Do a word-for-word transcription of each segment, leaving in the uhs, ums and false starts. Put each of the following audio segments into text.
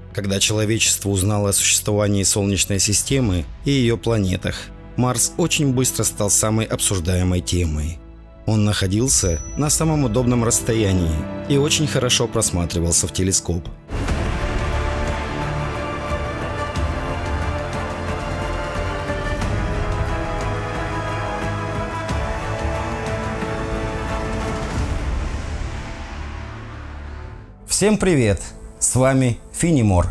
Когда человечество узнало о существовании Солнечной системы и ее планетах, Марс очень быстро стал самой обсуждаемой темой. Он находился на самом удобном расстоянии и очень хорошо просматривался в телескоп. Всем привет! С вами Финемор.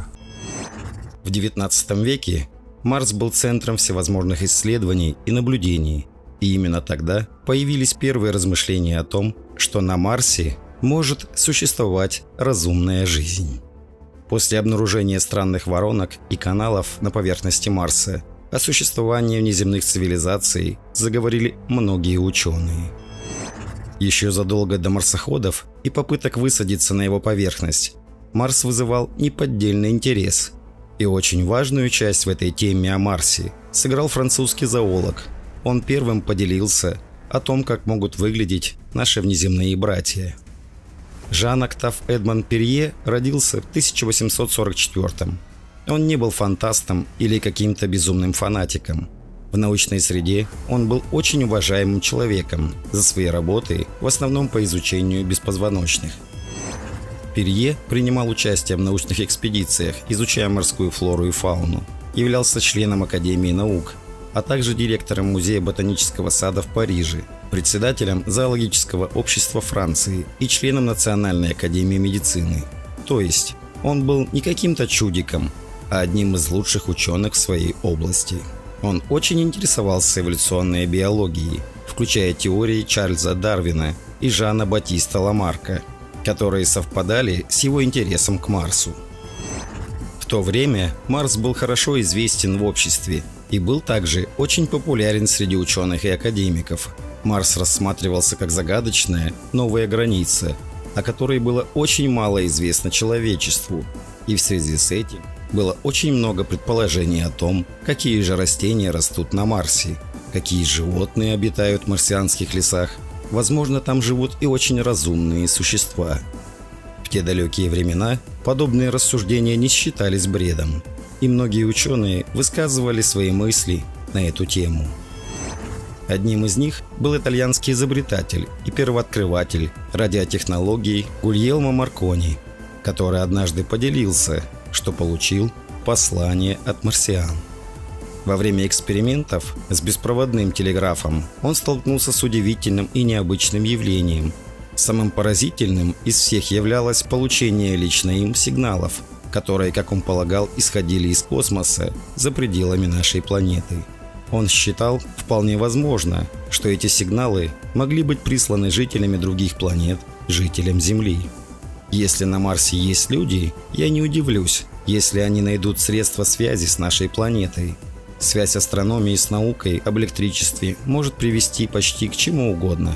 В девятнадцатом веке Марс был центром всевозможных исследований и наблюдений, и именно тогда появились первые размышления о том, что на Марсе может существовать разумная жизнь. После обнаружения странных воронок и каналов на поверхности Марса о существовании внеземных цивилизаций заговорили многие ученые. Еще задолго до марсоходов и попыток высадиться на его поверхность, Марс вызывал неподдельный интерес, и очень важную часть в этой теме о Марсе сыграл французский зоолог. Он первым поделился о том, как могут выглядеть наши внеземные братья. Жан-Октав Эдмон Перье родился в тысяча восемьсот сорок четвёртом. Он не был фантастом или каким-то безумным фанатиком. В научной среде он был очень уважаемым человеком за свои работы, в основном по изучению беспозвоночных. Перье принимал участие в научных экспедициях, изучая морскую флору и фауну, являлся членом Академии наук, а также директором Музея ботанического сада в Париже, председателем Зоологического общества Франции и членом Национальной академии медицины. То есть он был не каким-то чудиком, а одним из лучших ученых в своей области. Он очень интересовался эволюционной биологией, включая теории Чарльза Дарвина и Жана Батиста Ламарка, которые совпадали с его интересом к Марсу. В то время Марс был хорошо известен в обществе и был также очень популярен среди ученых и академиков. Марс рассматривался как загадочная новая граница, о которой было очень мало известно человечеству, и в связи с этим было очень много предположений о том, какие же растения растут на Марсе, какие животные обитают в марсианских лесах. Возможно, там живут и очень разумные существа. В те далекие времена подобные рассуждения не считались бредом, и многие ученые высказывали свои мысли на эту тему. Одним из них был итальянский изобретатель и первооткрыватель радиотехнологий Гульелмо Маркони, который однажды поделился, что получил послание от марсиан. Во время экспериментов с беспроводным телеграфом он столкнулся с удивительным и необычным явлением. Самым поразительным из всех являлось получение лично им сигналов, которые, как он полагал, исходили из космоса за пределами нашей планеты. Он считал вполне возможно, что эти сигналы могли быть присланы жителями других планет, жителям Земли. Если на Марсе есть люди, я не удивлюсь, если они найдут средства связи с нашей планетой. Связь астрономии с наукой об электричестве может привести почти к чему угодно.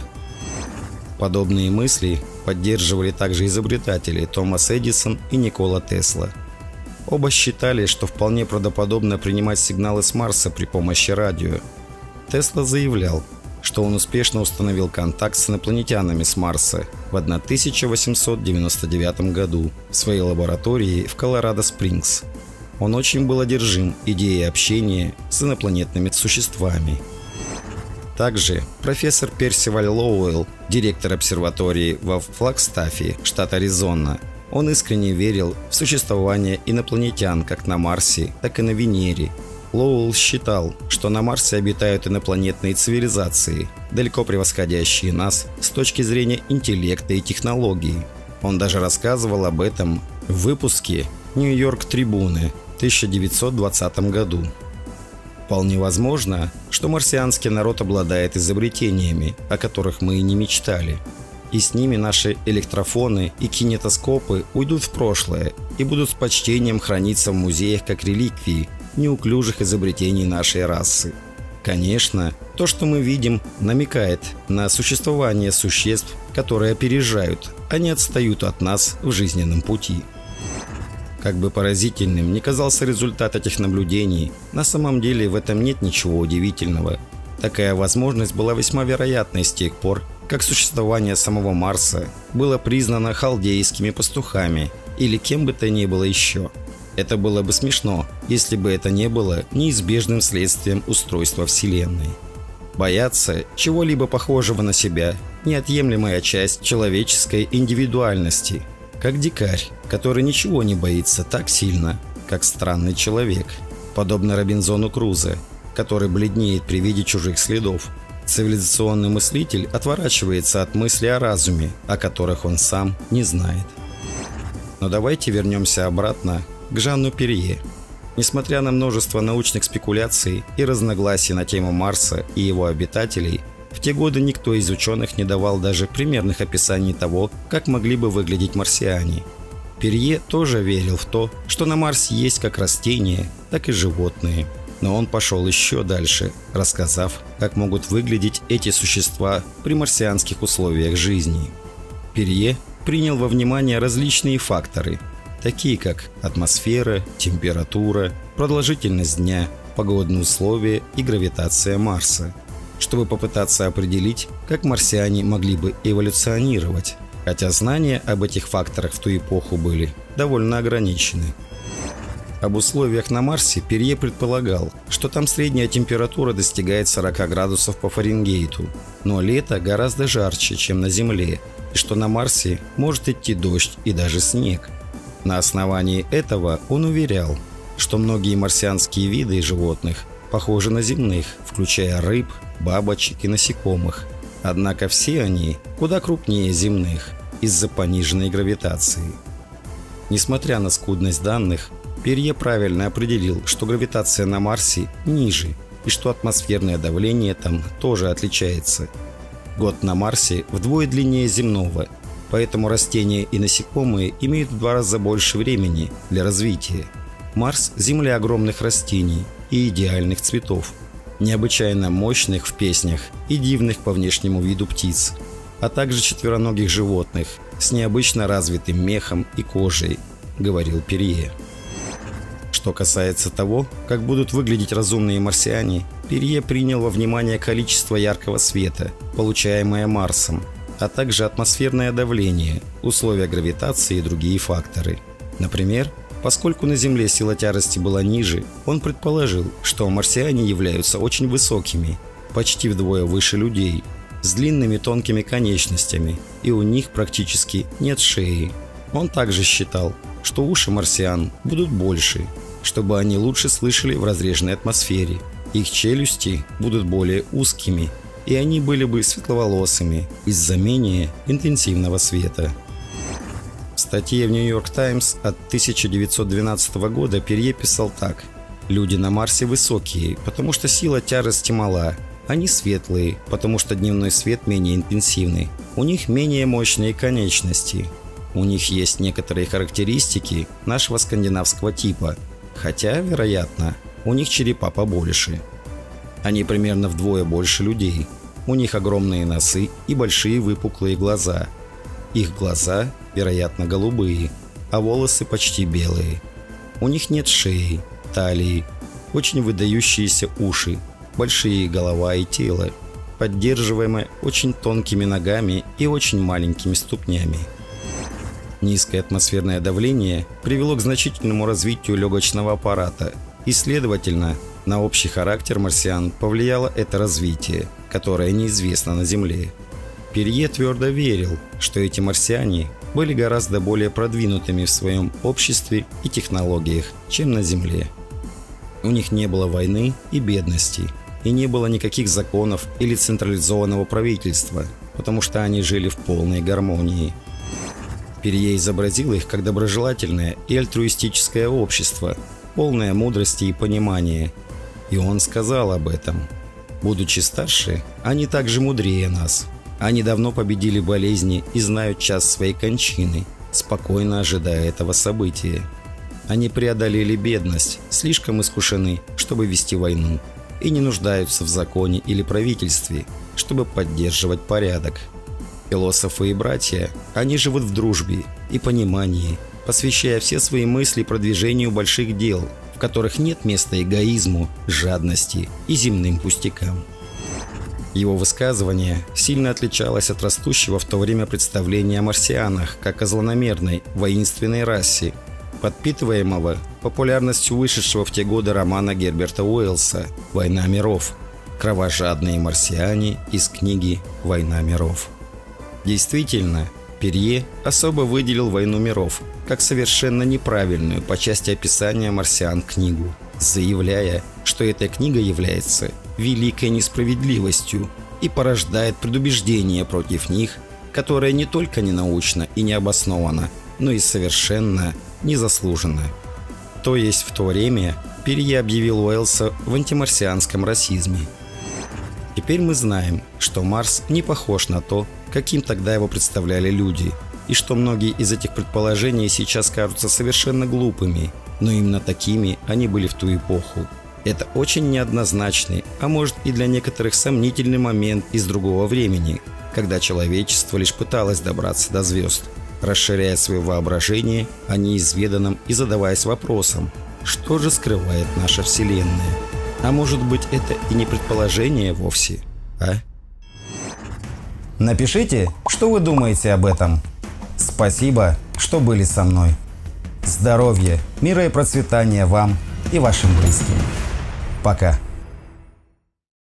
Подобные мысли поддерживали также изобретатели Томас Эдисон и Никола Тесла. Оба считали, что вполне правдоподобно принимать сигналы с Марса при помощи радио. Тесла заявлял, что он успешно установил контакт с инопланетянами с Марса в тысяча восемьсот девяносто девятом году в своей лаборатории в Колорадо-Спрингс. Он очень был одержим идеей общения с инопланетными существами. Также профессор Персиваль Лоуэлл, директор обсерватории во Флагстафе, штат Аризона, он искренне верил в существование инопланетян как на Марсе, так и на Венере. Лоуэлл считал, что на Марсе обитают инопланетные цивилизации, далеко превосходящие нас с точки зрения интеллекта и технологий. Он даже рассказывал об этом в выпуске «Нью-Йорк Трибуны» в тысяча девятьсот двадцатом году. Вполне возможно, что марсианский народ обладает изобретениями, о которых мы и не мечтали. И с ними наши электрофоны и кинетоскопы уйдут в прошлое и будут с почтением храниться в музеях как реликвии неуклюжих изобретений нашей расы. Конечно, то, что мы видим, намекает на существование существ, которые опережают, а не отстают от нас в жизненном пути. Как бы поразительным ни казался результат этих наблюдений, на самом деле в этом нет ничего удивительного. Такая возможность была весьма вероятной с тех пор, как существование самого Марса было признано халдейскими пастухами или кем бы то ни было еще. Это было бы смешно, если бы это не было неизбежным следствием устройства Вселенной. Бояться чего-либо похожего на себя – неотъемлемая часть человеческой индивидуальности, как дикарь, который ничего не боится так сильно, как странный человек, подобно Робинзону Крузо, который бледнеет при виде чужих следов. Цивилизационный мыслитель отворачивается от мысли о разуме, о которых он сам не знает. Но давайте вернемся обратно к Жанну Перье. Несмотря на множество научных спекуляций и разногласий на тему Марса и его обитателей, в те годы никто из ученых не давал даже примерных описаний того, как могли бы выглядеть марсиане. Перье тоже верил в то, что на Марсе есть как растения, так и животные. Но он пошел еще дальше, рассказав, как могут выглядеть эти существа при марсианских условиях жизни. Перье принял во внимание различные факторы, такие как атмосфера, температура, продолжительность дня, погодные условия и гравитация Марса, чтобы попытаться определить, как марсиане могли бы эволюционировать, хотя знания об этих факторах в ту эпоху были довольно ограничены. Об условиях на Марсе Перье предполагал, что там средняя температура достигает сорок градусов по Фаренгейту, но лето гораздо жарче, чем на Земле, и что на Марсе может идти дождь и даже снег. На основании этого он уверял, что многие марсианские виды животных похожи на земных, включая рыб, бабочек и насекомых. Однако все они куда крупнее земных из-за пониженной гравитации. Несмотря на скудность данных, Перье правильно определил, что гравитация на Марсе ниже и что атмосферное давление там тоже отличается. Год на Марсе вдвое длиннее земного, поэтому растения и насекомые имеют в два раза больше времени для развития. Марс – земля огромных растений и идеальных цветов, необычайно мощных в песнях и дивных по внешнему виду птиц, а также четвероногих животных с необычно развитым мехом и кожей, говорил Перье. Что касается того, как будут выглядеть разумные марсиане, Перье принял во внимание количество яркого света, получаемое Марсом, а также атмосферное давление, условия гравитации и другие факторы. Например, поскольку на Земле сила тяжести была ниже, он предположил, что марсиане являются очень высокими, почти вдвое выше людей, с длинными тонкими конечностями, и у них практически нет шеи. Он также считал, что уши марсиан будут больше, чтобы они лучше слышали в разреженной атмосфере. Их челюсти будут более узкими, и они были бы светловолосыми из-за менее интенсивного света. В статье в Нью-Йорк Таймс от тысяча девятьсот двенадцатого года Перье писал так: «Люди на Марсе высокие, потому что сила тяжести мала. Они светлые, потому что дневной свет менее интенсивный. У них менее мощные конечности. У них есть некоторые характеристики нашего скандинавского типа, хотя, вероятно, у них черепа побольше. Они примерно вдвое больше людей. У них огромные носы и большие выпуклые глаза. Их глаза, вероятно, голубые, а волосы почти белые. У них нет шеи, талии, очень выдающиеся уши, большие голова и тело, поддерживаемые очень тонкими ногами и очень маленькими ступнями. Низкое атмосферное давление привело к значительному развитию легочного аппарата, и, следовательно, на общий характер марсиан повлияло это развитие, которое неизвестно на Земле. Перье твердо верил, что эти марсиане были гораздо более продвинутыми в своем обществе и технологиях, чем на Земле. У них не было войны и бедности, и не было никаких законов или централизованного правительства, потому что они жили в полной гармонии. Перье изобразил их как доброжелательное и альтруистическое общество, полное мудрости и понимания. И он сказал об этом: «Будучи старше, они также мудрее нас. Они давно победили болезни и знают час своей кончины, спокойно ожидая этого события. Они преодолели бедность, слишком искушены, чтобы вести войну, и не нуждаются в законе или правительстве, чтобы поддерживать порядок. Философы и братья, они живут в дружбе и понимании, посвящая все свои мысли продвижению больших дел, в которых нет места эгоизму, жадности и земным пустякам». Его высказывание сильно отличалось от растущего в то время представления о марсианах как о злонамерной, воинственной расе, подпитываемого популярностью вышедшего в те годы романа Герберта Уэллса «Война миров», кровожадные марсиане из книги «Война миров». Действительно, Перье особо выделил «Войну миров» как совершенно неправильную по части описания марсиан книгу, заявляя, что эта книга является великой несправедливостью и порождает предубеждение против них, которое не только ненаучно и необоснованно, но и совершенно незаслуженно. То есть в то время Перье объявил Уэллса в антимарсианском расизме. Теперь мы знаем, что Марс не похож на то, каким тогда его представляли люди, и что многие из этих предположений сейчас кажутся совершенно глупыми, но именно такими они были в ту эпоху. Это очень неоднозначный, а может и для некоторых сомнительный момент из другого времени, когда человечество лишь пыталось добраться до звезд, расширяя свое воображение о неизведанном и задаваясь вопросом, что же скрывает наша Вселенная. А может быть, это и не предположение вовсе, а? Напишите, что вы думаете об этом. Спасибо, что были со мной. Здоровья, мира и процветания вам и вашим близким. Пока.